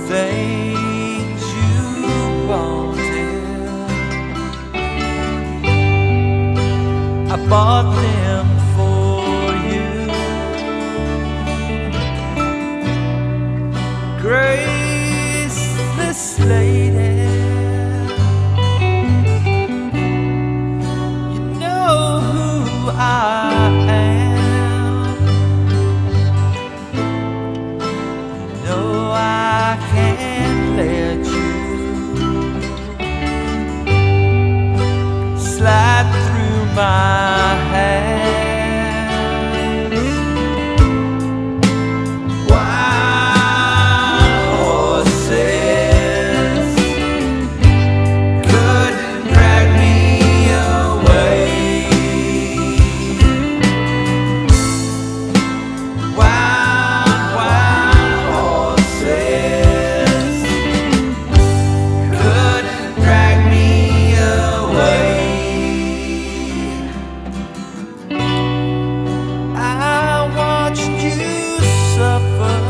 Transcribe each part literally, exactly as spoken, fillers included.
things you wanted. I bought them for you. Graceless lady, you know who I am. You know I can't let you slide through my hands. Wild horses couldn't drag me away. Wild, wild horses couldn't drag me away. I watched you suffer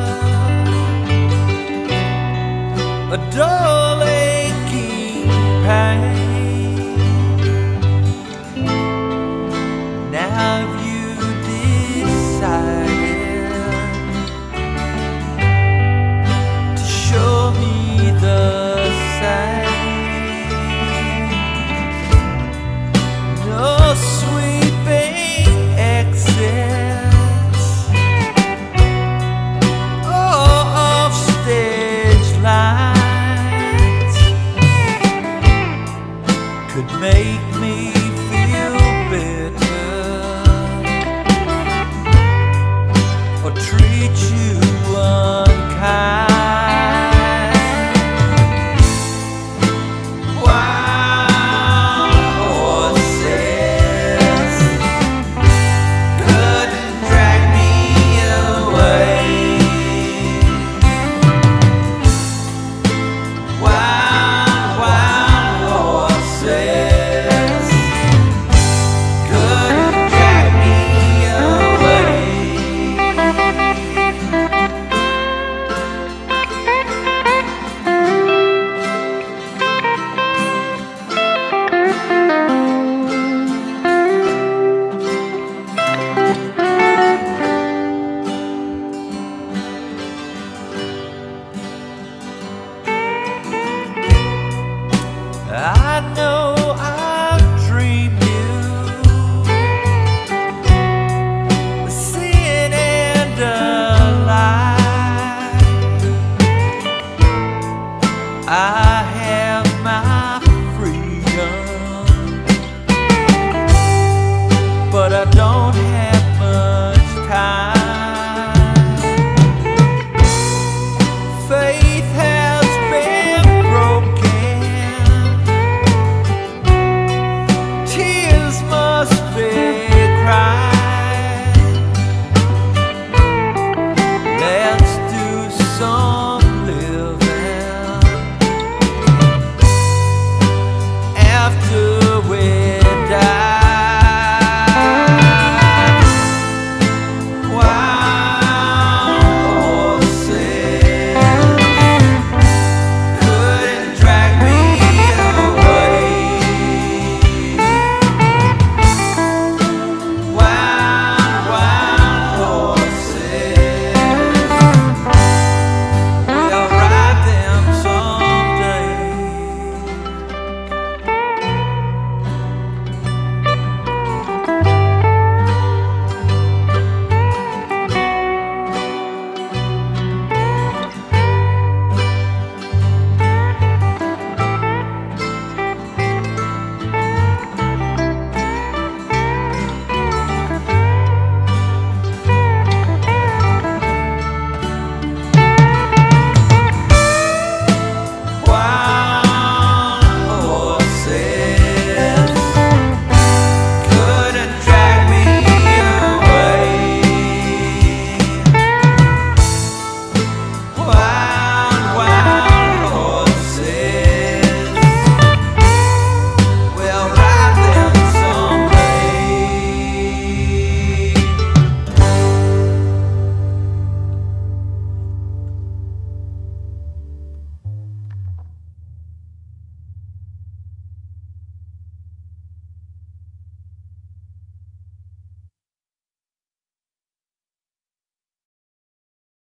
a dull aching pain. Now have you decided to show me the same? No sweeping exits or off-stage lines could make me feel bitter or treat you unkind. Wild horses couldn't drag me away. Wild, wild horses couldn't drag me away. I know I've dreamed you a sin and a lie. I